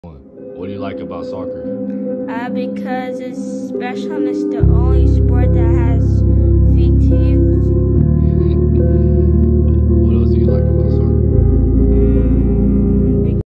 What do you like about soccer? Because it's special and it's the only sport that has